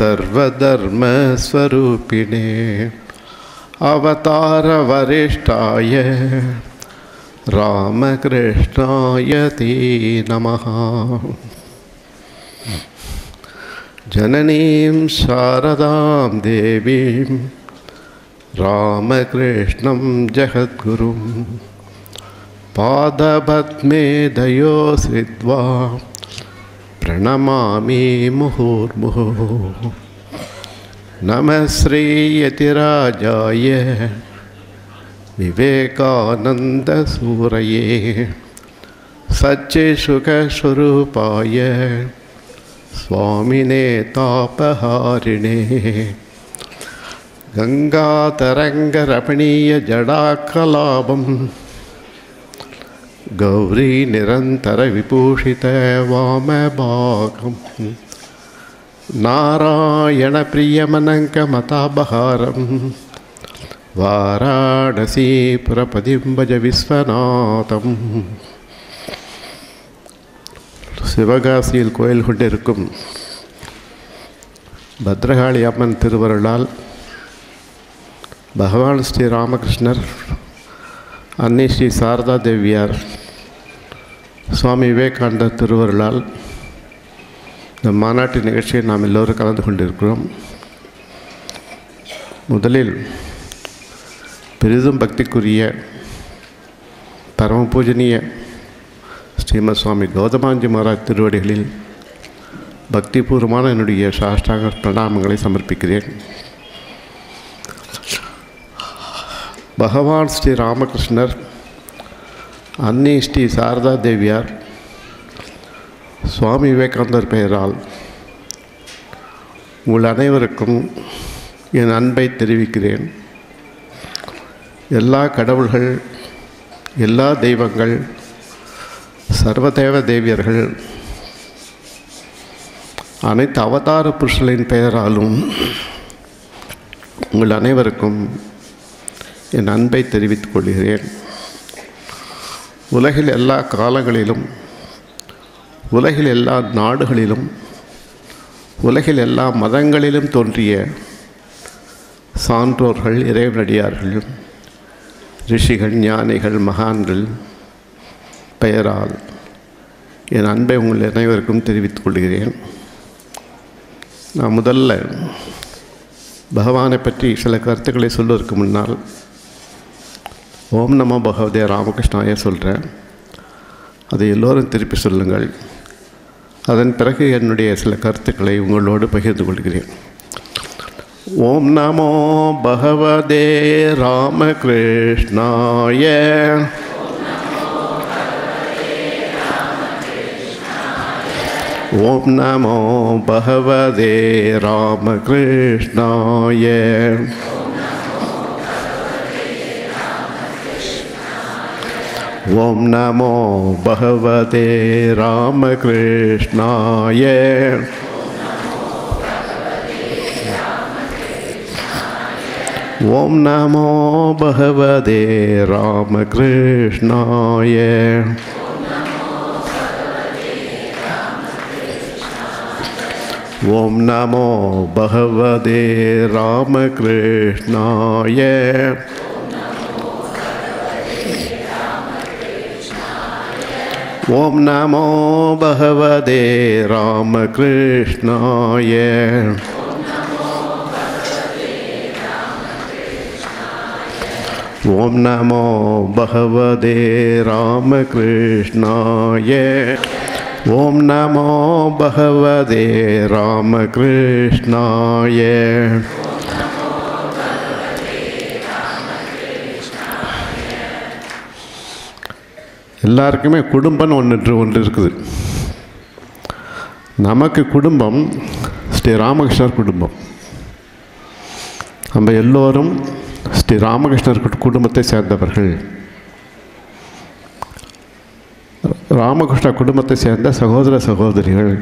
सर्वधर्मस्वरूपिणे अवतारवरिष्ठाय रामकृष्णाय ते नमः। जननीं शारदां देवीं रामकृष्णं जगद्गुरुं पादपद्मे दयोश्रित्वा प्रणमामि मुहुर्मुहुः। नमः श्रीयतिराजाय विवेकानन्दसूरये सच्चित्सुखस्वरूपाय स्वामिने तापहारिणे गंगातरंगरमणीयजडाकलापं गौरी निरन्तरविभूषित वामभागं नारायणप्रियमनङ्कमताबहारं वाराणसीपुरपतिं भज विश्वनाथं। சிவகாசியில் கோயில் கொண்டிருக்கும் பத்ரகாளி அம்மன் திருவருளால் பகவான் ஸ்ரீ ராமகிருஷ்ணர், அன்னை ஸ்ரீ சாரதா தேவியார், சுவாமி விவேகானந்தர் திருவருளால் இந்த மாநாட்டு நிகழ்ச்சியை நாம் எல்லோரும் கலந்து கொண்டிருக்கிறோம். முதலில் பெரிதும் பக்திக்குரிய பரம பூஜனீய ஸ்ரீமத் சுவாமி கௌதமாஞ்சி மகாராஜ் திருவடிகளில் பக்திபூர்வமான என்னுடைய சாஷ்டாங்க பிரணாமங்களை சமர்ப்பிக்கிறேன். பகவான் ஸ்ரீ ராமகிருஷ்ணர், அன்னை ஸ்ரீ சாரதா தேவியார், சுவாமி விவேகானந்தர் பெயரால் உங்கள் அனைவருக்கும் என் அன்பை தெரிவிக்கிறேன். எல்லா கடவுள்கள், எல்லா தெய்வங்கள், சர்வதேவ தேவியர்கள், அனைத்து அவதார புருஷர்களின் பெயராலும் உங்கள் அனைவருக்கும் என் அன்பை தெரிவித்துக் கொள்கிறேன். உலகில் எல்லா காலங்களிலும், உலகில் எல்லா நாடுகளிலும், உலகில் எல்லா மதங்களிலும் தோன்றிய சான்றோர்கள், இறைவனடியார்கள், ரிஷிகள், ஞானிகள், மகான்கள் பெயரால் என் அன்பை உங்கள் அனைவருக்கும் தெரிவித்துக் கொள்கிறேன். நான் முதல்ல பகவானை பற்றி சில கருத்துக்களை சொல்வதற்கு முன்னால் ஓம் நமோ பகவதே ராமகிருஷ்ணாய சொல்கிறேன். அதை எல்லோரும் திருப்பி சொல்லுங்கள். அதன் பிறகு என்னுடைய சில கருத்துக்களை உங்களோடு பகிர்ந்து கொள்கிறேன். ஓம் நமோ பகவதே ராமகிருஷ்ணாய. ஓம் நமோ பகவதே ராமகிருஷ்ணாய. ஓம் நமோ பகவதே ராமகிருஷ்ணாய. ஓம் நமோ பகவதே ராமகிருஷ்ணாய. ஓம் நமோ பகவதே ராமகிருஷ்ணாய. ஓம் நமோ பகவதே ராமகிருஷ்ணாய. ஓம் நமோ பகவதே ராமகிருஷ்ணாய. ஓம் நமோ பகவதே ராமகிருஷ்ணாய. எல்லாருக்குமே குடும்பம்னு ஒன்று இருக்குது. நமக்கு குடும்பம் ஸ்ரீ ராமகிருஷ்ணர் குடும்பம். நம்ம எல்லோரும் ஸ்ரீ ராமகிருஷ்ணர் குடும்பத்தை சேர்ந்தவர்கள். ராமகிருஷ்ண குடும்பத்தை சேர்ந்த சகோதர சகோதரிகள்.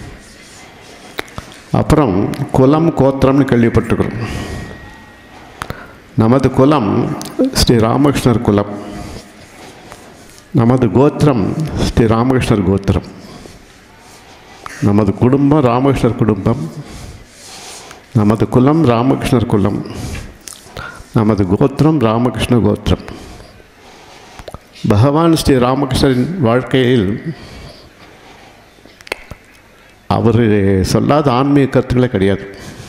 அப்புறம் குலம் கோத்திரம்னு கேள்விப்பட்டிருக்கிறோம். நமது குலம் ஸ்ரீ ராமகிருஷ்ணர் குலம். நமது கோத்திரம் ஸ்ரீ ராமகிருஷ்ணர் கோத்திரம். நமது குடும்பம் ராமகிருஷ்ணர் குடும்பம். நமது குலம் ராமகிருஷ்ணர் குலம், நமது கோத்திரம் ராமகிருஷ்ண கோத்திரம். பகவான் ஸ்ரீ ராமகிருஷ்ணரின் வாழ்க்கையில் அவர் சொல்லாத ஆன்மீக கருத்துக்களே கிடையாது.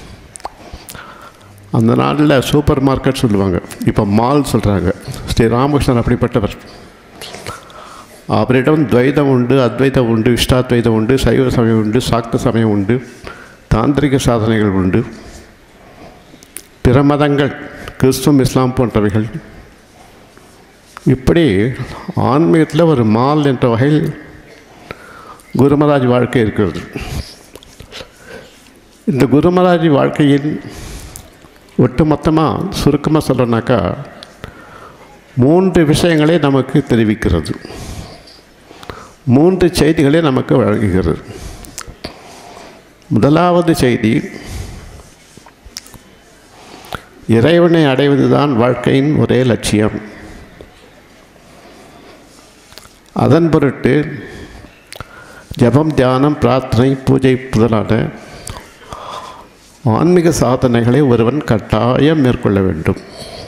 அந்த நாளில் சூப்பர் மார்க்கெட் சொல்லுவாங்க, இப்போ மால் சொல்கிறாங்க. ஸ்ரீ ராமகிருஷ்ணன் அப்படிப்பட்டவர். அவரிடம் துவைதம் உண்டு, அத்வைதம் உண்டு, இஷ்டாத்வைதம் உண்டு, சைவ சமயம் உண்டு, சாக்த சமயம் உண்டு, தாந்திரிக சாதனைகள் உண்டு, பிற மதங்கள் கிறிஸ்துவம் இஸ்லாம் போன்றவைகள். இப்படி ஆன்மீகத்தில் ஒரு மால் என்ற வகையில் குருமராஜ் வாழ்க்கை இருக்கிறது. இந்த குருமராஜ் வாழ்க்கையின் ஒட்டுமொத்தமாக சுருக்கமாக சொல்லனாக்கா 3 விஷயங்களே நமக்கு தெரிவிக்கிறது, 3 செய்திகளே நமக்கு வழங்குகிறது. முதலாவது செய்தி, இறைவனை அடைவதுதான் வாழ்க்கையின் ஒரே லட்சியம். அதன் பொருட்டு ஜபம், தியானம், பிரார்த்தனை, பூஜை முதலான ஆன்மீக சாதனைகளை ஒருவன் கட்டாயம் மேற்கொள்ள வேண்டும்.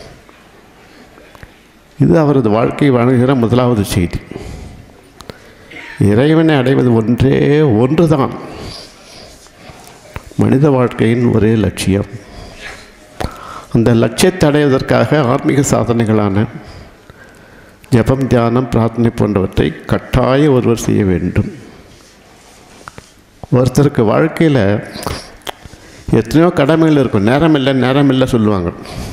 இது அவரது வாழ்க்கை வழங்குகிற முதலாவது செய்தி. இறைவனை அடைவது ஒன்றுதான் மனித வாழ்க்கையின் ஒரே லட்சியம். அந்த லட்சியத்தை அடைவதற்காக ஆன்மீக சாதனைகளான ஜபம், தியானம், பிரார்த்தனை போன்றவற்றை கட்டாயம் ஒருவர் செய்ய வேண்டும். ஒருத்தருக்கு வாழ்க்கையில் எத்தனையோ கடமைகள் இருக்கும். நேரம் இல்லை சொல்லுவாங்க.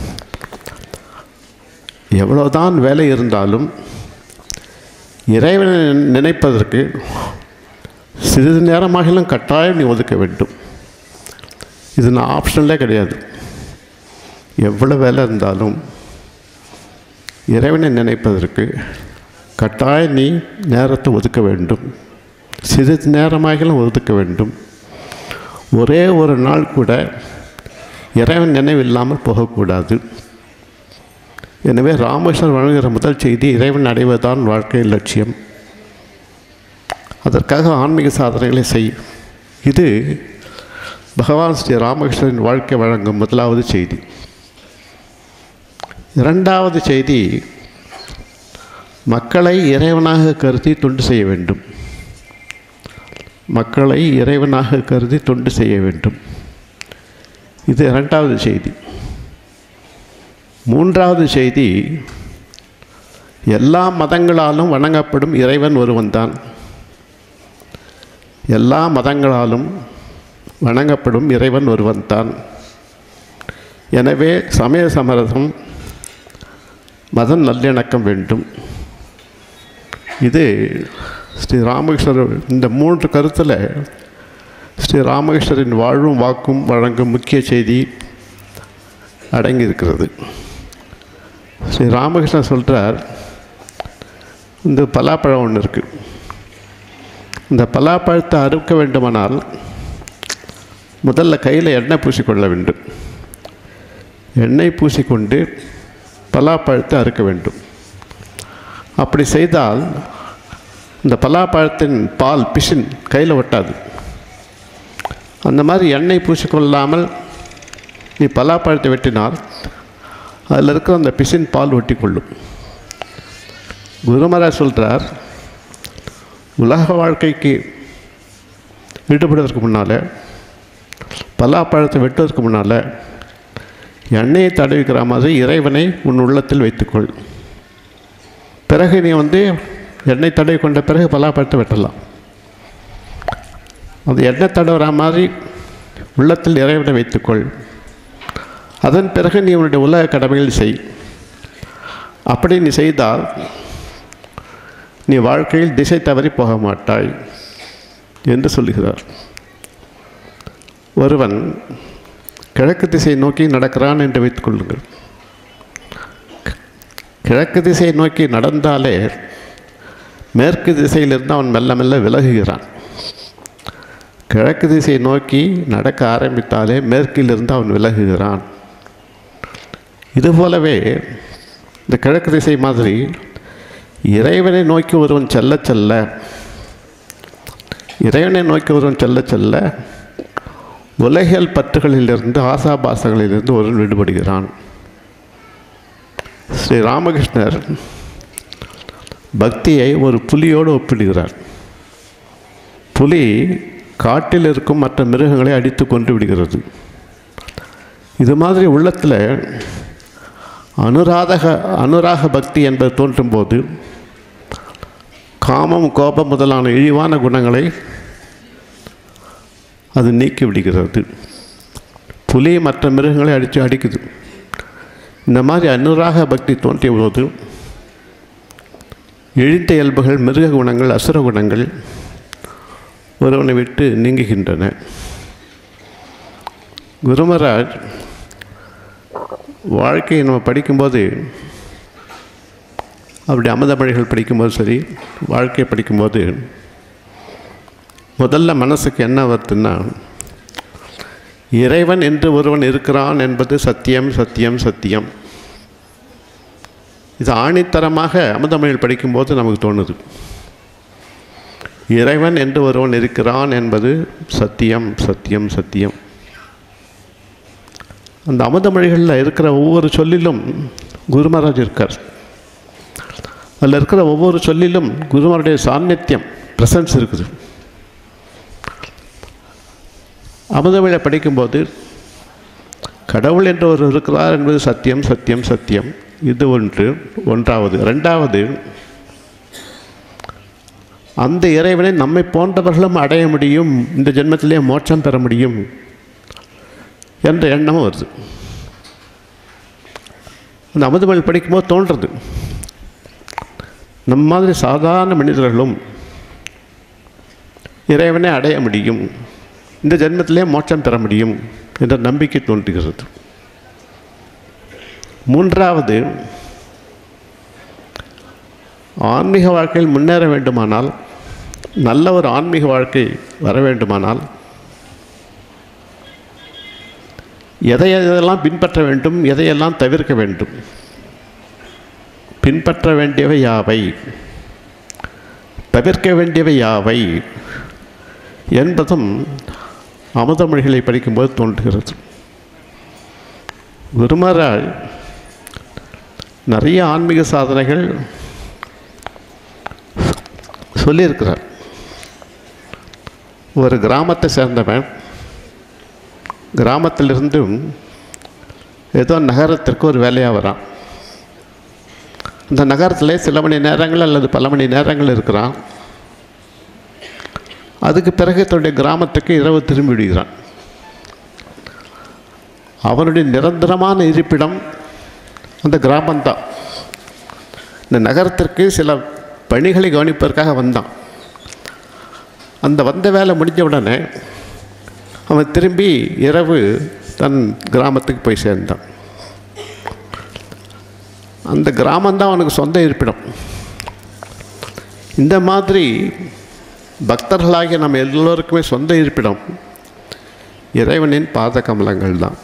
எவ்வளோதான் வேலை இருந்தாலும் இறைவனை நினைப்பதற்கு சிறிது நேரமாகிலும் கட்டாயம் நீ ஒதுக்க வேண்டும். இது நான் ஆப்ஷனலே கிடையாது. எவ்வளோ வேலை இருந்தாலும் இறைவனை நினைப்பதற்கு கட்டாயம் நீ நேரத்தை ஒதுக்க வேண்டும். சிறிது நேரமாகிலும் ஒதுக்க வேண்டும். ஒரே ஒரு நாள் கூட இறைவன் நினைவில்லாமல் போகக்கூடாது. எனவே ராமகிருஷ்ணர் வழங்குகிற முதல் செய்தி, இறைவன் அடைவதுதான் வாழ்க்கையின் லட்சியம். அதற்காக ஆன்மீக சாதனைகளை செய். இது பகவான் ஸ்ரீ ராமகிருஷ்ணரின் வாழ்க்கை வழங்கும் முதலாவது செய்தி. இரண்டாவது செய்தி, மக்களை இறைவனாக கருதி தொண்டு செய்ய வேண்டும். மக்களை இறைவனாக கருதி தொண்டு செய்ய வேண்டும். இது இரண்டாவது செய்தி. மூன்றாவது செய்தி, எல்லா மதங்களாலும் வணங்கப்படும் இறைவன் ஒருவன்தான். எல்லா மதங்களாலும் வணங்கப்படும் இறைவன் ஒருவன்தான். எனவே சமய சமரசம், மத நல்லிணக்கம் வேண்டும். இது ஸ்ரீ ராமகிருஷ்ணர் இந்த 3 கருத்தில் ஸ்ரீ ராமகிருஷ்ணரின் வாழும் வாக்கும் வழங்கும் முக்கிய செய்தி அடங்கியிருக்கிறது. ஸ்ரீ ராமகிருஷ்ணர் சொல்கிறார், இந்த பலாப்பழம் ஒன்று இருக்குது. இந்த பலாப்பழத்தை அறுக்க வேண்டுமானால் முதல்ல கையில் எண்ணெய் பூசிக்கொள்ள வேண்டும். எண்ணெய் பூசிக்கொண்டு பலாப்பழத்தை அறுக்க வேண்டும். அப்படி செய்தால் இந்த பலாப்பழத்தின் பால் பிசின் கையில் ஒட்டாது. அந்த மாதிரி எண்ணெய் பூசிக்கொள்ளாமல் நீ பலாப்பழத்தை வெட்டினால் அதில் இருக்கிற அந்த பிசின் பால் ஒட்டி கொள்ளும். குருமராஜ் சொல்கிறார், உலக வாழ்க்கைக்கு ஈடுபடுவதற்கு முன்னால், பலாப்பழத்தை வெட்டுவதற்கு முன்னால் எண்ணெயை தடவிக்கிற மாதிரி இறைவனை உன் உள்ளத்தில் வைத்துக்கொள். பிறகு நீ எண்ணெய் தடவி கொண்ட பிறகு பலாப்பழத்தை வெட்டலாம். அது எண்ணெய் தடவுற மாதிரி உள்ளத்தில் இறைவனை வைத்துக்கொள். அதன் பிறகு நீ உன்னுடைய உலக கடமைகள் செய். அப்படி நீ செய்தால் நீ வாழ்க்கையில் திசை தவறி போக மாட்டாய் என்று சொல்லுகிறார். ஒருவன் கிழக்கு திசையை நோக்கி நடக்கிறான் என்று வைத்துக் கொள்ளுங்கள். கிழக்கு திசையை நோக்கி நடந்தாலே மேற்கு திசையிலிருந்து அவன் மெல்ல மெல்ல விலகுகிறான். கிழக்கு திசையை நோக்கி நடக்க ஆரம்பித்தாலே மேற்கிலிருந்து அவன் விலகுகிறான். இதுபோலவே இந்த கிழக்கு திசை மாதிரி இறைவனை நோக்கி ஒருவன் செல்ல செல்ல உலகியல் பற்றுகளிலிருந்து ஆசாபாசங்களிலிருந்து ஒருவன் விடுபடுகிறான். ஸ்ரீ ராமகிருஷ்ணர் பக்தியை ஒரு புலியோடு ஒப்பிடுகிறார். புலி காட்டில் இருக்கும் மற்ற மிருகங்களை அடித்து கொண்டு விடுகிறது. இது மாதிரி உள்ளத்தில் அனுராக பக்தி என்பது தோன்றும்போது காமம், கோபம் முதலான இழிவான குணங்களை அது நீக்கி விடுகிறது. புலி மற்ற மிருகங்களை அடிக்குது. இந்த மாதிரி அனுராக பக்தி தோன்றிய போது இழிந்த இயல்புகள், மிருக குணங்கள், அசுர குணங்கள் ஒருவனை விட்டு நீங்குகின்றன. குரு மகாராஜ் வாழ்க்கையை நம்ம படிக்கும்போது, அப்படி அமுதமொழிகள் படிக்கும்போது சரி, வாழ்க்கையை படிக்கும்போது முதல்ல மனசுக்கு என்ன வருதுன்னா, இறைவன் என்று ஒருவன் இருக்கிறான் என்பது சத்தியம், சத்தியம், சத்தியம். இது ஆணித்தரமாக அமுதமொழிகள் படிக்கும்போது நமக்கு தோணுது. இறைவன் என்று ஒருவன் இருக்கிறான் என்பது சத்தியம், சத்தியம், சத்தியம். அந்த அமுதமொழிகளில் இருக்கிற ஒவ்வொரு சொல்லிலும் குரு மகாராஜ் இருக்கார். அதில் இருக்கிற ஒவ்வொரு சொல்லிலும் குருமாருடைய சாநித்தியம், பிரசன்ஸ் இருக்குது. அமுதமொழியை படிக்கும்போது கடவுள் என்று ஒரு இருக்கிறார் என்பது சத்தியம், சத்தியம், சத்தியம். இது ஒன்றாவது. ரெண்டாவது, அந்த இறைவனை நம்மை போன்றவர்களும் அடைய முடியும், இந்த ஜென்மத்திலே மோட்சம் பெற முடியும் என்ற எண்ணமும் வருது. அந்த அமுதமொழி படிக்கும்போது தோன்றுறது, நம்ம மாதிரி சாதாரண மனிதர்களும் இறைவனை அடைய முடியும், இந்த ஜென்மத்திலே மோட்சம் பெற முடியும் என்ற நம்பிக்கை தோன்றுகிறது. மூன்றாவது, ஆன்மீக வாழ்க்கையில் முன்னேற வேண்டுமானால், நல்ல ஒரு ஆன்மீக வாழ்க்கை வர வேண்டுமானால் எதையெல்லாம் பின்பற்ற வேண்டும், எதையெல்லாம் தவிர்க்க வேண்டும், பின்பற்ற வேண்டியவை யாவை, தவிர்க்க வேண்டியவை யாவை என்பதும் அமுதமொழிகளை படிக்கும்போது தோன்றுகிறது. குரு மகாராஜ் நிறைய ஆன்மீக சாதனைகள் சொல்லியிருக்கிறார். ஒரு கிராமத்தை சேர்ந்தவன் கிராமத்திலிருந்து ஏதோ நகரத்திற்கு ஒரு வேலையாக வரான். அந்த நகரத்தில் சில மணி நேரங்கள் அல்லது பல மணி நேரங்கள் இருக்கிறான். அதுக்கு பிறகு தன்னுடைய கிராமத்துக்கு இரவு திரும்பி விடுகிறான். அவனுடைய நிரந்தரமான இருப்பிடம் அந்த கிராமந்தான். இந்த நகரத்திற்கு சில பணிகளை கவனிப்பதற்காக வந்தான். அந்த வந்த வேலை முடிஞ்ச உடனே அவன் திரும்பி இரவு தன் கிராமத்துக்கு போய் சேர்ந்தான். அந்த கிராமந்தான் அவனுக்கு சொந்த இருப்பிடம். இந்த மாதிரி பக்தர்களாகிய நம்ம எல்லோருக்குமே சொந்த இருப்பிடம் இறைவனின் பாத கமலங்கள் தான்.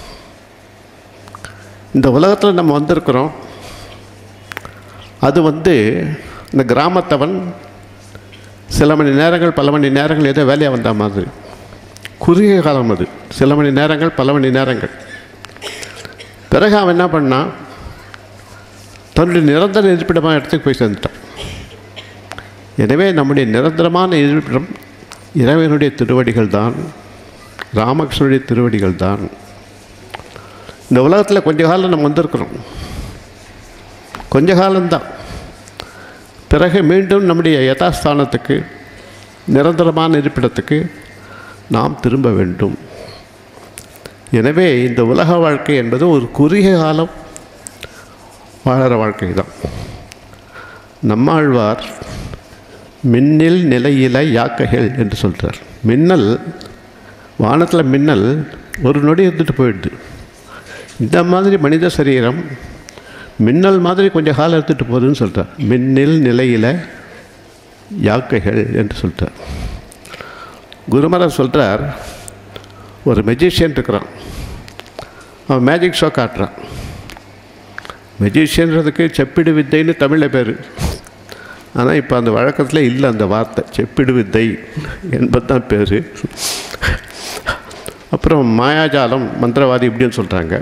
இந்த உலகத்தில் நம்ம வந்திருக்கிறோம். அது இந்த கிராமத்தவன் சில மணி நேரங்கள் பல மணி நேரங்கள் ஏதோ வேலையாக வந்த மாதிரி, குறுகிய காலம் அது, சில மணி நேரங்கள் பல மணி நேரங்கள். பிறகு அவன் என்ன பண்ணான், தன்னுடைய நிரந்தர இருப்பிடமான இடத்துக்கு போய் சேர்ந்துட்டான். எனவே நம்முடைய நிரந்தரமான இருப்பிடம் இறைவனுடைய திருவடிகள் தான், ராமகிருஷ்ணனுடைய திருவடிகள் தான். இந்த உலகத்தில் கொஞ்ச காலம் நம்ம வந்திருக்கிறோம், கொஞ்ச காலம்தான். பிறகு மீண்டும் நம்முடைய யதாஸ்தானத்துக்கு, நிரந்தரமான இருப்பிடத்துக்கு நாம் திரும்ப வேண்டும். எனவே இந்த உலக வாழ்க்கை என்பது ஒரு குறுகிய காலம் வாழற வாழ்க்கை தான். நம்மாழ்வார் மின்னல் நிலையில யாக்கைகள் என்று சொல்கிறார். மின்னல், வானத்தில் மின்னல் ஒரு நொடி இருந்துட்டு போயிடுது. இந்த மாதிரி மனித சரீரம் மின்னல் மாதிரி கொஞ்சம் காலம் எடுத்துகிட்டு போகுதுன்னு சொல்கிறார். மின்னல் நிலையில் யாக்கைகள் என்று சொல்கிறார். குருமராஜ் சொல்கிறார், ஒரு மெஜிஷியன் இருக்கிறான், அவன் மேஜிக் ஷோ காட்டுறான். மெஜிஷியன்றதுக்கு செப்பிடு வித்தைன்னு தமிழில் பேர். ஆனால் இப்போ அந்த வழக்கத்தில் இல்லை அந்த வார்த்தை, செப்பிடு வித்தை என்பது தான் பேர். அப்புறம் மாயாஜாலம், மந்திரவாதி இப்படின்னு சொல்கிறாங்க.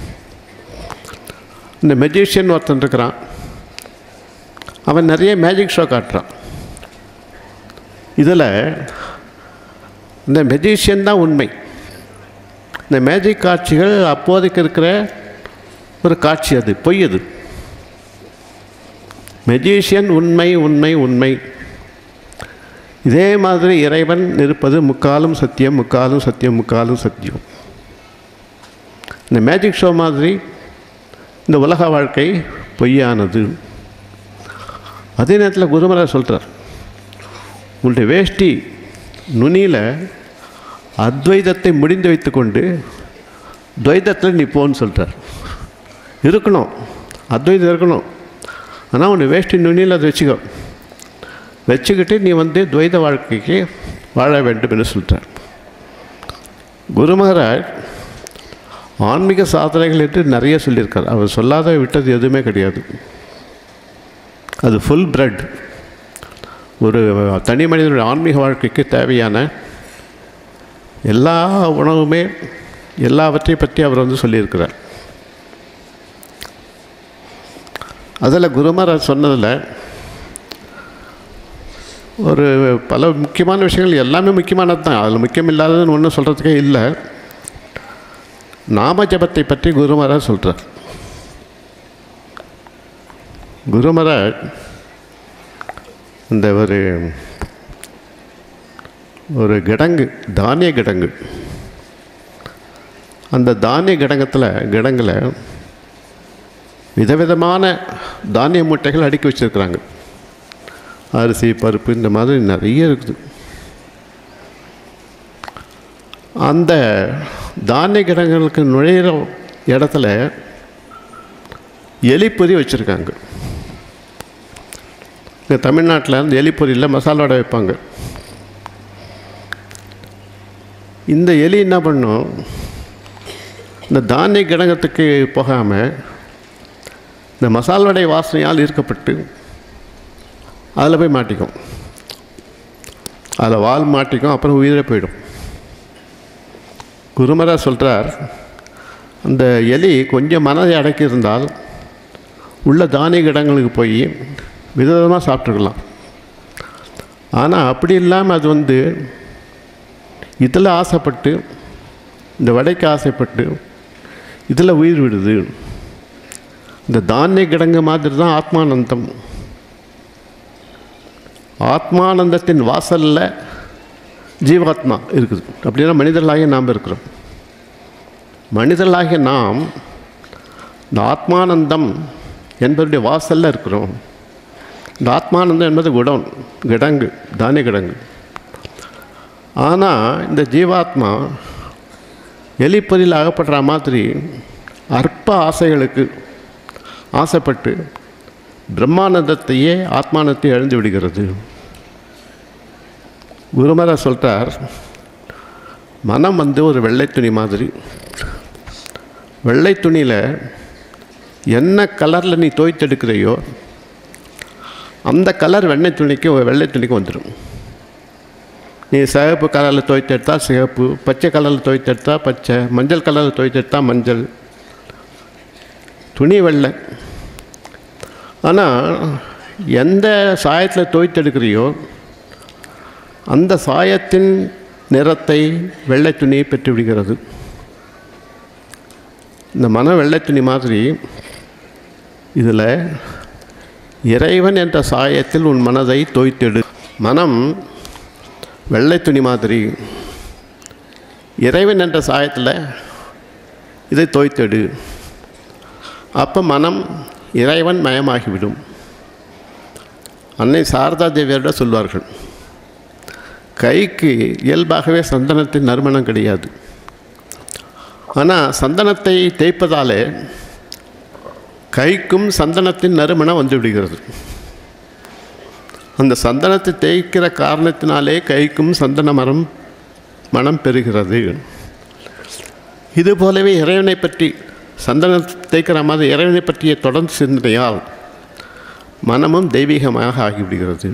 இந்த மெஜிஷியன் ஒருத்தன் இருக்கிறான், அவன் நிறைய மேஜிக் ஷோ காட்டுறான். இதில் இந்த மெஜிஷியன் தான் உண்மை. இந்த மேஜிக் காட்சிகள் அப்போதைக்கு இருக்கிற ஒரு காட்சி, அது பொய். அது மெஜிஷியன் உண்மை உண்மை உண்மை. இதே மாதிரி இறைவன் இருப்பது முக்காலும் சத்தியம், முக்காலும் சத்தியம், முக்காலும் சத்தியம். இந்த மேஜிக் ஷோ மாதிரி இந்த உலக வாழ்க்கை பொய்யானது. அதே நேரத்தில் குருமராஜ் சொல்கிறார், உங்களுடைய வேஷ்டி நுனியில் அத்வைதத்தை முடிந்து வைத்து கொண்டு துவைதத்தில் நீ போன்னு சொல்கிறார். இருக்கணும், அத்வைதம் இருக்கணும், ஆனால் உன்னுடைய வேஷ்டி நுனியில் அதை வச்சுக்கிட்டு நீ துவைத வாழ்க்கைக்கு வாழ வேண்டும் என்று சொல்கிறார். குரு மகாராஜ் ஆன்மீக சாதனைகள் என்று நிறைய சொல்லியிருக்கார். அவர் சொல்லாத விட்டது எதுவுமே கிடையாது. அது ஃபுல் பிரெட். ஒரு தனி மனிதனுடைய ஆன்மீக வாழ்க்கைக்கு தேவையான எல்லா உணவுமே, எல்லாவற்றை பற்றி அவர் சொல்லியிருக்கிறார். அதில் குருமராஜ் சொன்னதில் ஒரு பல முக்கியமான விஷயங்கள், எல்லாமே முக்கியமானது தான், அதில் முக்கியம் இல்லாததுன்னு ஒன்றும் சொல்கிறதுக்கே இல்லை. நாம ஜபத்தை பற்றி குருமராஜ் சொல்கிறார். குருமராஜ் இந்த ஒரு கிடங்கு, தானிய கிடங்கு, அந்த தானிய கிடங்கில் விதவிதமான தானிய மூட்டைகள் அடுக்கி வச்சுருக்குறாங்க. அரிசி, பருப்பு, இந்த மாதிரி நிறைய இருக்குது. அந்த தானிய கிடங்குகளுக்கு நுழையிற இடத்துல எலிப்பொறி வச்சுருக்காங்க. இங்கே தமிழ்நாட்டில் அந்த எலிப்பொரியில் மசாலா வடை வைப்பாங்க. இந்த எலி என்ன பண்ணும், இந்த தானிய கிடங்கத்துக்கு போகாமல் இந்த மசால் வடை வாசனையால் ஈர்க்கப்பட்டு அதில் போய் மாட்டிக்கும். அதில் வால் மாட்டிக்கும், அப்புறம் உயிரே போயிடும். குருமராஜ் சொல்கிறார், அந்த எலி கொஞ்சம் மனதை அடக்கியிருந்தால் உள்ள தானிய கிடங்களுக்கு போய் விதவிதமாக சாப்பிட்ருக்கலாம். ஆனால் அப்படி இல்லாமல் அது இதில் ஆசைப்பட்டு, இந்த வடைக்கு ஆசைப்பட்டு இதில் உயிர் விடுது. இந்த தானிய கிடங்கு மாதிரி தான் ஆத்மானந்தம். ஆத்மானந்தத்தின் வாசலில் ஜீவாத்மா இருக்குது. அப்படின்னா மனிதர்களாகிய நாம் இருக்கிறோம். மனிதர்களாகிய நாம் இந்த ஆத்மானந்தம் என்பதுடைய வாசலில் இருக்கிறோம். இந்த ஆத்மானந்தம் என்பது கிடங்கு, தானிய கிடங்கு. ஆனால் இந்த ஜீவாத்மா எலிப்பொறியில் அகப்படுற மாதிரி அற்ப ஆசைகளுக்கு ஆசைப்பட்டு பிரம்மானந்தத்தையே, ஆத்மானத்தை இழந்து விடுகிறது. குருமராஜ் சொல்கிறார், மனம் ஒரு வெள்ளை துணி மாதிரி. வெள்ளை துணியில் என்ன கலரில் நீ துவைத்தெடுக்கிறையோ அந்த கலர் வெள்ளை துணிக்கு வந்துடும். நீ சிகப்பு கலரில் துவைத்தெடுத்தால் சிகப்பு, பச்சை கலரில் துவைத்தெடுத்தால் பச்சை, மஞ்சள் கலரில் துவைத்தெடுத்தால் மஞ்சள். துணி வெள்ளை. ஆனால் எந்த சாயத்தில் துவைத்தெடுக்கிறையோ அந்த சாயத்தின் நிறத்தை வெள்ளை துணி பெற்று விடுகிறது. இந்த மனம் வெள்ளை துணி மாதிரி. இதில் இறைவன் என்ற சாயத்தில் உன் மனதை தோய்த்தெடு. மனம் வெள்ளை துணி மாதிரி. இறைவன் என்ற சாயத்தில் இதை தோய்த்தெடு. அப்போ மனம் இறைவன் மயமாகிவிடும். அன்னை சாரதா தேவியரோட சொல்வார்கள், கைக்கு இயல்பாகவே சந்தனத்தின் நறுமணம் கிடையாது. ஆனால் சந்தனத்தை தேய்ப்பதாலே கைக்கும் சந்தனத்தின் நறுமணம் வந்து விடுகிறது. அந்த சந்தனத்தை தேய்க்கிற காரணத்தினாலே கைக்கும் சந்தன மனம் பெறுகிறது. இதுபோலவே இறைவனை பற்றி, சந்தனத்தை தேய்க்கிற மாதிரி இறைவனை பற்றிய தொடர்ந்து சிந்தனையால் மனமும் தெய்வீகமாக ஆகிவிடுகிறது.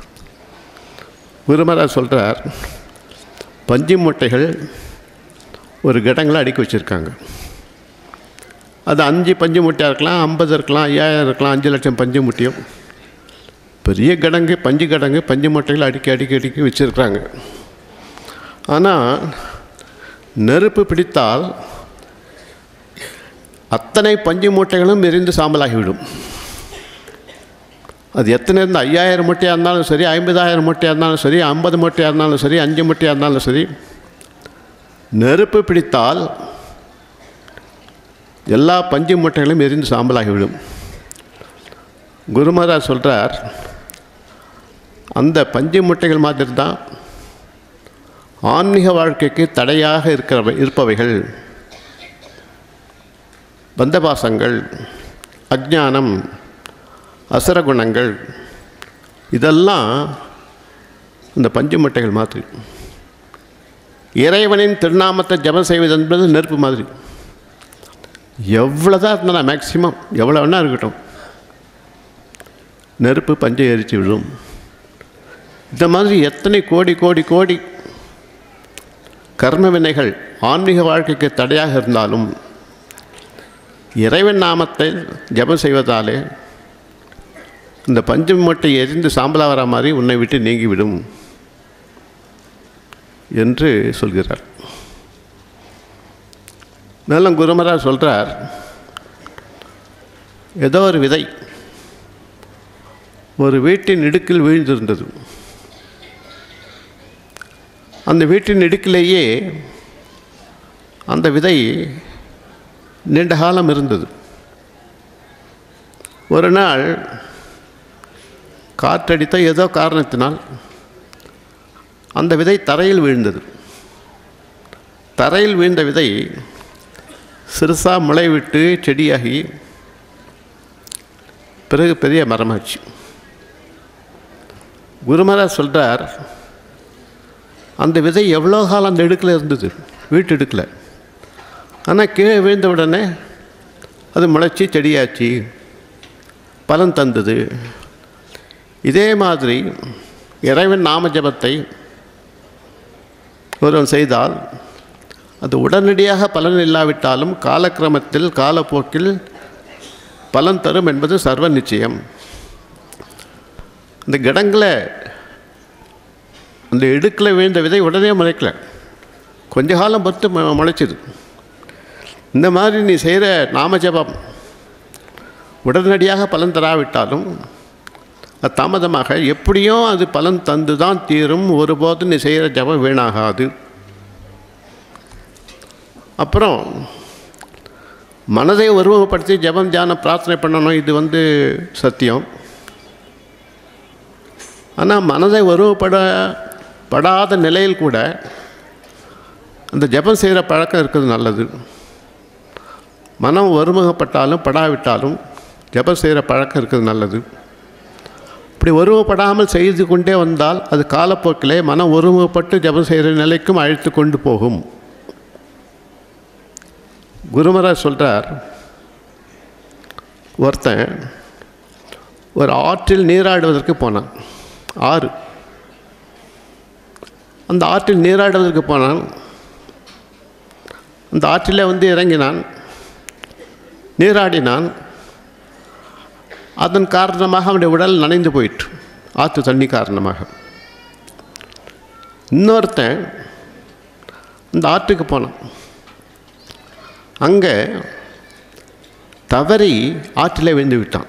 குருமராஜ் சொல்கிறார், பஞ்சு மூட்டைகள் ஒரு கடங்களை அடுக்கி வச்சுருக்காங்க. அது 5 பஞ்சு மூட்டையாக இருக்கலாம், 50 இருக்கலாம், 5000 இருக்கலாம், 5 லட்சம் பஞ்சு மூட்டையும். பெரிய கடங்கு, பஞ்சு கடங்கு, பஞ்சு மூட்டைகள் அடுக்கி வச்சுருக்காங்க. ஆனால் நெருப்பு பிடித்தால் அத்தனை பஞ்சு மூட்டைகளும் எரிந்து சாம்பலாகிவிடும். அது எத்தனை இருந்து 5000 மூட்டையாக இருந்தாலும் சரி, 50000 மூட்டையாக இருந்தாலும் சரி, 50 மூட்டையாக இருந்தாலும் சரி, 5 மூட்டையாக இருந்தாலும் சரி, நெருப்பு பிடித்தால் எல்லா பஞ்சு மூட்டைகளும் எரிந்து சாம்பலாகிவிடும். குருமராஜ் சொல்கிறார், அந்த பஞ்சு மூட்டைகள் மாதிரி தான் ஆன்மீக வாழ்க்கைக்கு தடையாக இருப்பவைகள் பந்தபாசங்கள், அஜ்ஞானம், அசுரகுணங்கள். இதெல்லாம் இந்த பஞ்சு மூட்டைகள் மாதிரி. இறைவனின் திருநாமத்தை ஜபம் செய்வது என்பது நெருப்பு மாதிரி. எவ்வளோதான் இருந்தாலும் மேக்சிமம் எவ்வளோ வேணா இருக்கட்டும், நெருப்பு பஞ்சை எரித்து விடும். இந்த மாதிரி எத்தனை கோடி கோடி கோடி கர்ம வினைகள் ஆன்மீக வாழ்க்கைக்கு தடையாக இருந்தாலும் இறைவன் நாமத்தை ஜபம் செய்வதாலே இந்த பஞ்சு மூட்டை எரிந்து சாம்பலா வர மாதிரி உன்னை விட்டு நீங்கிவிடும் என்று சொல்கிறார். மேலும் குருமராஜ் சொல்கிறார், ஏதோ ஒரு விதை ஒரு வீட்டின் இடுக்கில் வீழ்ந்திருந்தது. அந்த வீட்டின் இடுக்கிலேயே அந்த விதை நீண்ட காலம் இருந்தது. ஒரு நாள் காற்றடித்த ஏதோ காரணத்தினால் அந்த விதை தரையில் வீழ்ந்தது. தரையில் வீழ்ந்த விதை சிறுசாக முளை விட்டு செடியாகி பிறகு பெரிய மரமாச்சு. குருமராஜ் சொல்கிறார், அந்த விதை எவ்வளோ காலம் அந்த இடுக்கில் இருந்தது, வீட்டு இடுக்கில். ஆனால் கீழே வீழ்ந்த உடனே அது முளைச்சி செடியாச்சு, பலன் தந்தது. இதே மாதிரி இறைவன் நாம ஜபத்தை ஒருவன் செய்தால் அது உடனடியாக பலன் இல்லாவிட்டாலும் காலக்கிரமத்தில் காலப்போக்கில் பலன் தரும் என்பது சர்வ நிச்சயம். அந்த கிடங்கில் அந்த இடுக்கில் வீழ்ந்த விதை உடனே முளைக்கல, கொஞ்ச காலம் பொறுத்து முளைச்சிது. இந்த மாதிரி நீ செய்கிற நாம ஜபம் உடனடியாக பலன் தராவிட்டாலும் அது தாமதமாக எப்படியும் அது பலன் தந்து தான் தீரும். ஒருபோதும் நீ செய்கிற ஜபம் வீணாகாது. அப்புறம் மனதை உருவப்படுத்தி ஜபம் தியானம் பிரார்த்தனை பண்ணணும், இது சத்தியம். ஆனால் மனதை உருவப்படாத நிலையில் கூட அந்த ஜபம் செய்கிற பழக்கம் இருக்கிறது நல்லது. மனம் ஒருமுகப்பட்டாலும் படாவிட்டாலும் ஜபம் செய்கிற பழக்கம் இருக்கிறது நல்லது. இப்படி ஒருமுகப்படாமல் செய்து கொண்டே வந்தால் அது காலப்போக்கிலே மனம் ஒருமுகப்பட்டு ஜபம் செய்கிற நிலைக்கும் அழைத்து கொண்டு போகும். குருமராஜ் சொல்கிறார், ஒருத்தன் ஒரு ஆற்றில் நீராடுவதற்கு போனான். ஆறு. அந்த ஆற்றில் நீராடுவதற்கு போனான். அந்த ஆற்றில் இறங்கினான், நீராடினான். அதன் காரணமாக அவனுடைய உடல் நனைந்து போயிற்று, ஆற்று தண்ணி காரணமாக. இன்னொருத்தன் அந்த ஆற்றுக்கு போனான். அங்கே தவறி ஆற்றில் வீழ்ந்து விட்டான்.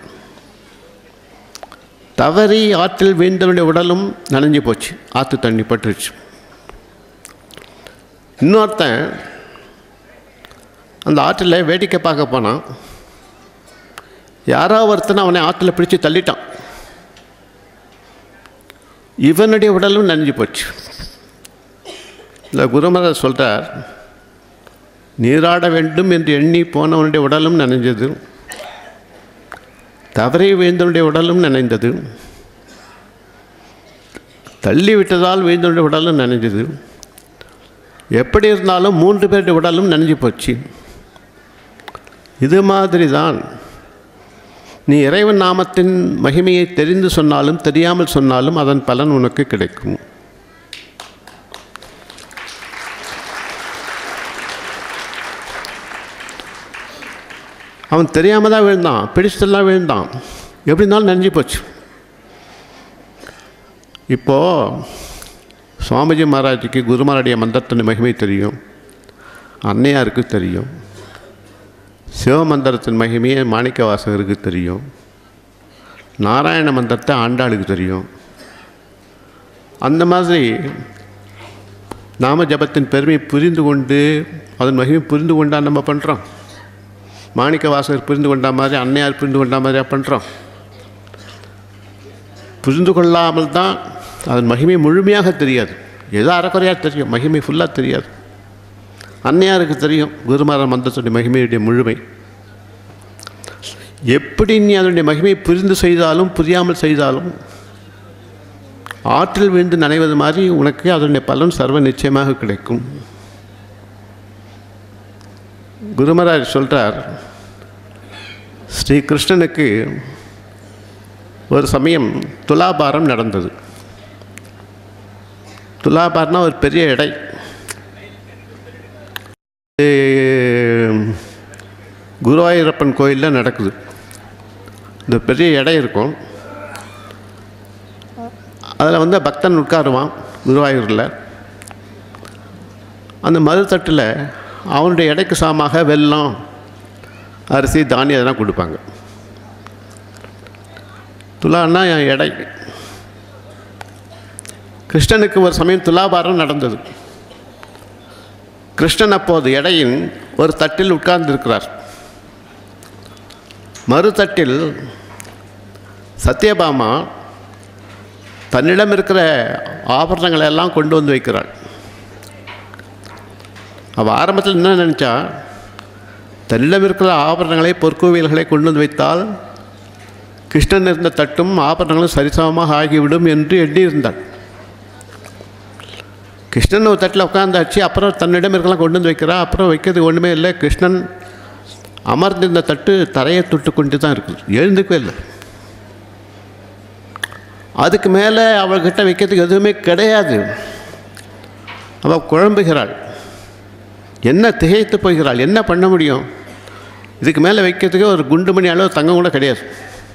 தவறி ஆற்றில் வீழ்ந்தவனுடைய உடலும் நனைஞ்சு போச்சு, ஆற்று தண்ணி பட்டுருச்சு. இன்னொருத்தன் அந்த ஆற்றில் வேடிக்கை பார்க்க போனான். யாரோ ஒருத்தனை அவனை ஆற்றுல பிடிச்சி தள்ளிட்டான். இவனுடைய உடலும் நனைஞ்சு போச்சு. இல்லை, குருமராஜ் சொல்கிறார், நீராட வேண்டும் என்று எண்ணி போனவனுடைய உடலும் நனைஞ்சது, தவறி வீழ்ந்தவனுடைய உடலும் நனைந்தது, தள்ளிவிட்டதால் வீழ்ந்தவனுடைய உடலும் நனைஞ்சது. எப்படி இருந்தாலும் 3 பேருடைய உடலும் நனைஞ்சு போச்சு. இது மாதிரி தான் நீ இறைவன் நாமத்தின் மகிமையை தெரிந்து சொன்னாலும் தெரியாமல் சொன்னாலும் அதன் பலன் உனக்கு கிடைக்கும். அவன் தெரியாமல் தான் விழுந்தான், பிடிச்சதெல்லாம் விழுந்தான், எப்படி இருந்தாலும் நனைஞ்சு போச்சு. இப்போது சுவாமிஜி மகாராஜுக்கு குருமாருடைய மந்திரத்தின் மகிமை தெரியும், அன்னையாருக்கு தெரியும், சிவமந்திரத்தின் மகிமையை மாணிக்க வாசகருக்கு தெரியும், நாராயண மந்திரத்தை ஆண்டாளுக்கு தெரியும். அந்த மாதிரி நாம ஜபத்தின் பெருமை புரிந்து கொண்டு அதன் மகிமை புரிந்து கொண்டா நம்ம பண்ணுறோம். மாணிக்க வாசகர் புரிந்து கொண்டா மாதிரி, அன்னையார் புரிந்து கொண்டா மாதிரியாக பண்ணுறோம். புரிந்து கொள்ளாமல் தான் அதன் மகிமை முழுமையாக தெரியாது. ஏதோ அறக்குறையாக தெரியும், மகிமை ஃபுல்லாக தெரியாது. அன்னையாருக்கு தெரியும் குருமார மந்திரத்துடைய மகிமையுடைய முழுமை. எப்படி நீ அதனுடைய மகிமையை புரிந்து செய்தாலும் புரியாமல் செய்தாலும் ஆற்றில் விழுந்து நனைவது மாதிரி உனக்கு அதனுடைய பலன் சர்வ நிச்சயமாக கிடைக்கும். குருமராஜ் சொல்கிறார், ஸ்ரீ கிருஷ்ணனுக்கு ஒரு சமயம் துலாபாரம் நடந்தது. துலாபாரம்னா ஒரு பெரிய எடை. குருவாயூரப்பன் கோயிலில் நடக்குது. இந்த பெரிய எடை இருக்கும், அதில் பக்தன் உட்காருவான் குருவாயூரில். அந்த மதுத்தட்டில் அவனுடைய எடைக்கு சமமாக வெல்லம், அரிசி, தானியம் அதெல்லாம் கொடுப்பாங்க. துலான்னா என் எடை. கிருஷ்ணனுக்கு ஒரு சமயம் துலாபாரம் நடந்தது. கிருஷ்ணன் அப்போது எடையின் ஒரு தட்டில் உட்கார்ந்திருக்கிறார். மறுதட்டில் சத்யபாமா தன்னிடம் இருக்கிற ஆபரணங்களை எல்லாம் கொண்டு வந்து வைக்கிறாள். அவள் ஆரம்பத்தில் என்ன நினச்சா, தன்னிடம் இருக்கிற ஆபரணங்களை, பொற்கோவில்களை கொண்டு வந்து வைத்தால் கிருஷ்ணன் இருந்த தட்டும் ஆபரணங்களும் சரிசமமாக ஆகிவிடும் என்று எண்ணியிருந்தாள். கிருஷ்ணன் ஒரு தட்டில் உட்கார்ந்தாச்சு. அப்புறம் தன்னிடம் இருக்கலாம் கொண்டு வந்து வைக்கிறா. அப்புறம் வைக்கிறது ஒன்றுமே இல்லை. கிருஷ்ணன் அமர்ந்திருந்த தட்டு தரையை தொட்டு கொண்டு தான் இருக்குது, எழுந்துக்கவே இல்லை. அதுக்கு மேலே அவள்கிட்ட வைக்கிறதுக்கு எதுவுமே கிடையாது. அவள் குழம்புகிறாள், என்ன திகைத்து போகிறாள், என்ன பண்ண முடியும்? இதுக்கு மேலே வைக்கிறதுக்கு ஒரு குண்டுமணி அளவு தங்கம் கூட கிடையாது.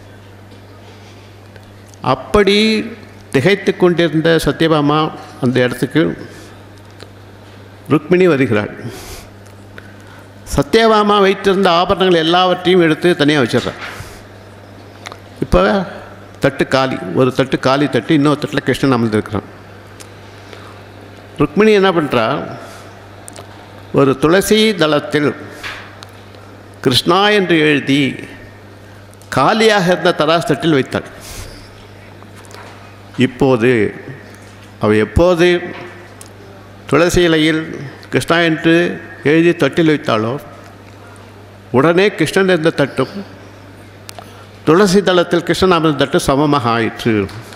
அப்படி திகைத்து கொண்டிருந்த சத்யபாமா அந்த இடத்துக்கு ருக்மிணி வருகிறாள். சத்யபாமா வைத்திருந்த ஆபரணங்கள் எல்லாவற்றையும் எடுத்து தனியாக வச்சிடுறாள். இப்போ தட்டு காலி, ஒரு தட்டு காலி தட்டு, இன்னொரு தட்டில் கிருஷ்ணன் அமர்ந்திருக்கிறான். ருக்மிணி என்ன பண்ணுறா, ஒரு துளசி தளத்தில் கிருஷ்ணா என்று எழுதி காலியாக இருந்த தராசு தட்டில் வைத்தாள். இப்போது அவள் எப்போது துளசி இலையில் கிருஷ்ணா என்று எழுதி தட்டில் வைத்தாளோ உடனே கிருஷ்ணன் இருந்த தட்டும் துளசி தளத்தில் கிருஷ்ணன் அமர்ந்த தட்டு சமமாக ஆயிற்று.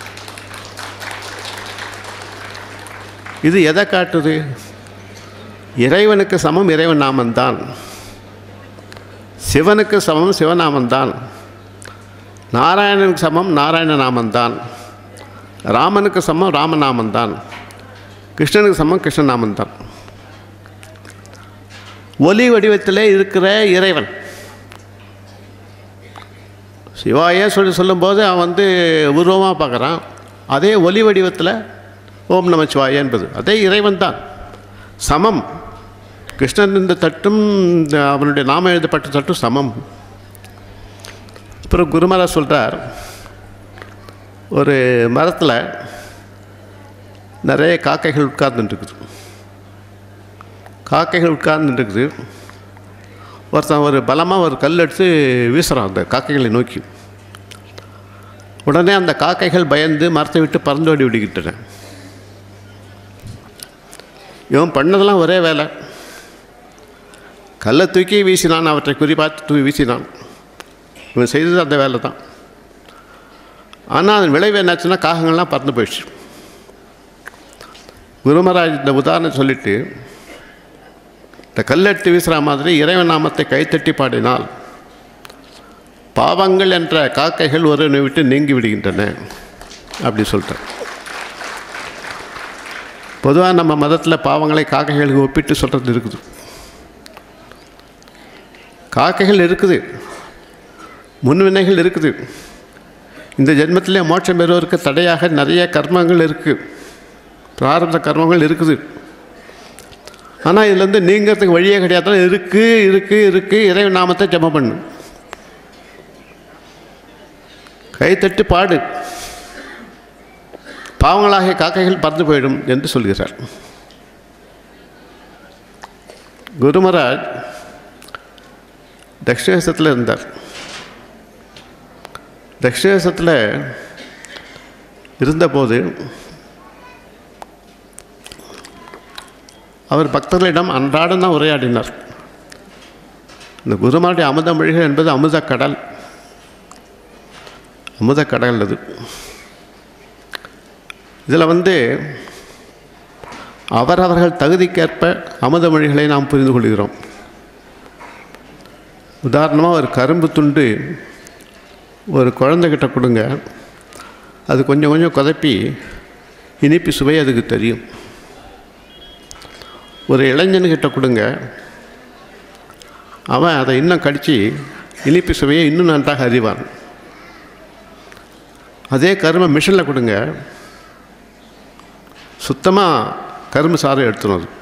இது எதை காட்டுது? இறைவனுக்கு சமம் இறைவன் நாமந்தான், சிவனுக்கு சமம் சிவநாமந்தான், நாராயணனுக்கு சமம் நாராயண நாமந்தான், ராமனுக்கு சமம் ராமநாமந்தான், கிருஷ்ணனுக்கு சமம் கிருஷ்ண நாமந்தான். ஒலி வடிவத்திலே இருக்கிற இறைவன் சிவாயே சொல்லும்போது அவன் உருவமாக பார்க்குறான். அதே ஒலி வடிவத்தில் ஓம் நம சிவாய என்பது அதே இறைவன் தான். சமம். கிருஷ்ணன் இந்த தட்டும் அவனுடைய நாமம் எழுதப்பட்ட தட்டும் சமம். அப்புறம் குருமராஜ் சொல்கிறார், ஒரு மரத்தில் நிறைய காக்கைகள் உட்கார்ந்துட்டுருக்குது. காக்கைகள் உட்கார்ந்துட்டுருக்குது. ஒருத்தன் ஒரு பலமாக ஒரு கல் எடுத்து வீசுகிறான் அந்த காக்கைகளை நோக்கி. உடனே அந்த காக்கைகள் பயந்து மரத்தை விட்டு பறந்தோடி விடுகின்றன. இவன் பண்ணதெல்லாம் ஒரே வேலை. கல்லை தூக்கி வீசினான், அவற்றை குறிப்பாத்து தூக்கி வீசினான். இவன் செய்தது அந்த வேலை தான். ஆனால் அதன் விளைவு என்னாச்சுன்னா காகங்கள்லாம் பறந்து போயிடுச்சு. குருமராஜ் இந்த உதாரணம் சொல்லிவிட்டு, இந்த கல்லெடுத்து வீசுகிற மாதிரி இறைவன் நாமத்தை கைத்தட்டி பாடினால் பாவங்கள் என்ற காக்கைகள் ஒருவனை விட்டு நீங்கி விடுகின்றன அப்படி சொல்லிட்டேன். பொதுவாக நம்ம மதத்தில் பாவங்களை காக்கைகளுக்கு ஒப்பிட்டு சொல்கிறது இருக்குது. காக்கைகள் இருக்குது, முன்வினைகள் இருக்குது. இந்த ஜென்மத்திலே மோட்சம் பெறுவதற்கு தடையாக நிறைய கர்மங்கள் இருக்குது, பிராரப்த கர்மங்கள் இருக்குது. ஆனால் இதுலேருந்து நீங்கிறதுக்கு வழியே கிடையாது. இருக்குது இறைவன் நாமத்தை ஜெபம் பண்ணு, கைத்தட்டு பாடு, பாவங்களாகிய காக்கைகள் பறந்து போயிடும் என்று சொல்கிறார். குருமராஜ் தக்ஷிணேசத்தில் இருந்தார். தக்ஷிணேசத்தில் இருந்தபோது அவர் பக்தர்களிடம் அன்றாடம் தான் உரையாடினார். இந்த குருமாருடைய அமுத மொழிகள் என்பது அமுத கடல், அமுத கடல். அது இதில் அவரவர்கள் தகுதிக்கேற்ப அமுத மொழிகளை நாம் புரிந்து கொள்கிறோம். உதாரணமாக ஒரு கரும்பு துண்டு ஒரு குழந்தைகிட்ட கொடுங்க, அது கொஞ்சம் கொஞ்சம் குதப்பி இனிப்பு சுவை அதுக்கு தெரியும். ஒரு இளைஞன்கிட்ட கொடுங்க, அவன் அதை இன்னும் கடித்து இனிப்பு சுவையை இன்னும் நன்றாக அறிவான். அதே கரும்பை மிஷினில் கொடுங்க, சுத்தமாக கரும்பு சாறை எடுத்துடும் அது.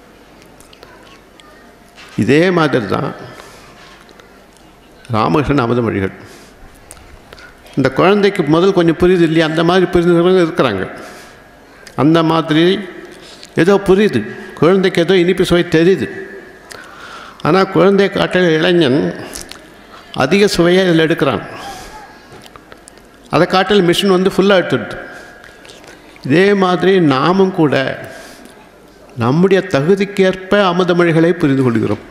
இதே மாதிரி தான் ராமகிருஷ்ணன் அமுத மொழிகள். இந்த குழந்தைக்கு முதல் கொஞ்சம் புரியுது இல்லையா, அந்த மாதிரி புரிந்துக்கிறவங்க இருக்கிறாங்க. அந்த மாதிரி ஏதோ புரியுது, குழந்தைக்கு ஏதோ இனிப்பு சுவை தெரியுது. ஆனால் குழந்தை காட்டில் இளைஞன் அதிக சுவையை இதில் எடுக்கிறான். அதை காட்டில் மிஷின் ஃபுல்லாக எடுத்துடுது. இதே மாதிரி நாமும் கூட நம்முடைய தகுதிக்கேற்ப அமுத மொழிகளை புரிந்து கொள்கிறோம்.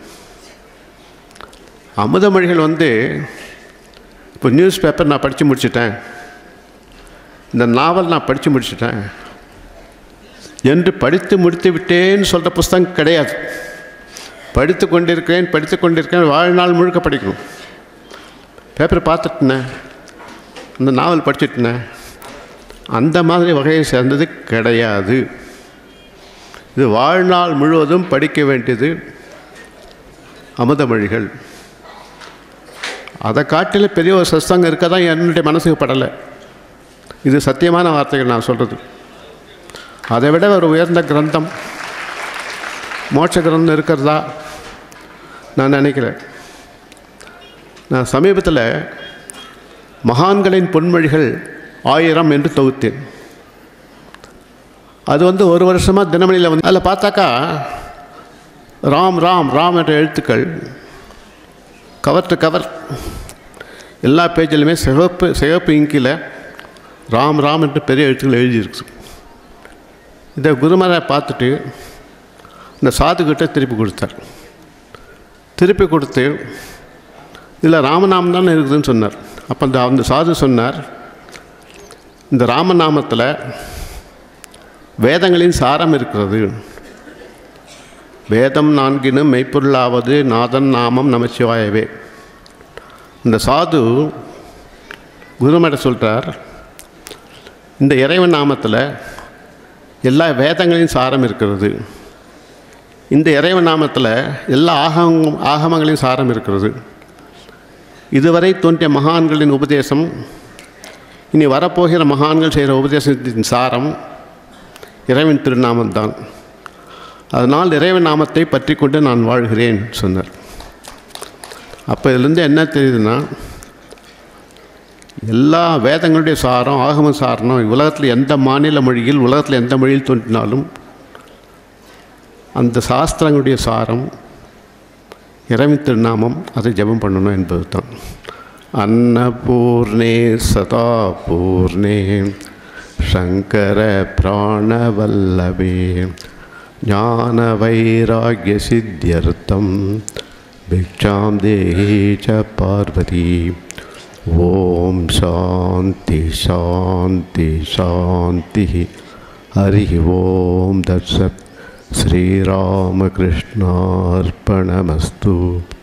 அமுத மொழிகள் இப்போ நியூஸ் பேப்பர் நான் படித்து முடிச்சிட்டேன், இந்த நாவல் நான் படித்து முடிச்சிட்டேன் என்று படித்து முடித்து விட்டேன்னு சொல்கிற புஸ்தகம் கிடையாது. படித்து கொண்டிருக்கேன் வாழ்நாள் முழுக்க படிக்கணும். பேப்பரை பார்த்துட்டேன், அந்த நாவல் படிச்சுட்டேன், அந்த மாதிரி வகையை சேர்ந்தது கிடையாது. இது வாழ்நாள் முழுவதும் படிக்க வேண்டியது அமுத மொழிகள். அதை காட்டில் பெரிய ஒரு சஸ்தங்கம் இருக்க தான் என்னுடைய மனசுக்கு படலை. இது சத்தியமான வார்த்தைகள் நான் சொல்கிறது. அதை விட ஒரு உயர்ந்த கிரந்தம், மோட்ச கிரந்தம் இருக்கிறதா நான் நினைக்கிறேன். நான் சமீபத்தில் மகான்களின் பொன்மொழிகள் 1000 என்று தொகுத்தேன். அது ஒரு வருஷமாக தினமணியில் அதில் பார்த்தாக்கா ராம் ராம் ராம் என்ற எழுத்துக்கள் கவர் டு கவர் எல்லா பேஜிலுமே சிவப்பு இங்கில் ராம் ராம் என்று பெரிய எழுத்துக்கள் எழுதியிருக்கு. இதை குருமரை பார்த்துட்டு இந்த சாதுக்கிட்ட திருப்பி கொடுத்தார். திருப்பி கொடுத்து இதில் ராமநாமம் தானே இருக்குதுன்னு சொன்னார். அப்போ அந்த சாது சொன்னார், இந்த ராமநாமத்தில் வேதங்களின் சாரம் இருக்கிறது. வேதம் 4 மெய்ப்பொருளாவது நாதன் நாமம் நமச்சிவாயவே. இந்த சாது குருமரை சொல்கிறார், இந்த இறைவன் நாமத்தில் எல்லா வேதங்களின் சாரம் இருக்கிறது. இந்த இறைவன் நாமத்தில் எல்லா ஆகமங்களின் சாரம் இருக்கிறது. இதுவரை தோன்றிய மகான்களின் உபதேசம், இனி வரப்போகிற மகான்கள் செய்கிற உபதேசத்தின் சாரம் இறைவன் திருநாமம்தான். அதனால் இறைவன் நாமத்தை பற்றி கொண்டு நான் வாழ்கிறேன் சொன்னார். அப்போ இதுலேருந்து என்ன தெரியுதுன்னா, எல்லா வேதங்களுடைய சாரம், ஆகம சாரணம் உலகத்தில் எந்த மாநில மொழியில், உலகத்தில் எந்த மொழியில் தோன்றினாலும் அந்த சாஸ்திரங்களுடைய சாரம் இறைவன் திருநாமம், அதை ஜெபம் பண்ணணும் என்பது தான். அன்னபூர்ணே சதா பூர்ணே சங்கர பிராணவல்லவே ஞான வைராக்ய சித்தியர்த்தம் பிக்ஷாம் தேஹி ச பார்வதி. ஓம் சாந்தி சாந்தி சாந்தி. ஹரி ஓம் தத்சத். ஸ்ரீராமகிருஷ்ணார்ப்பணமஸ்து.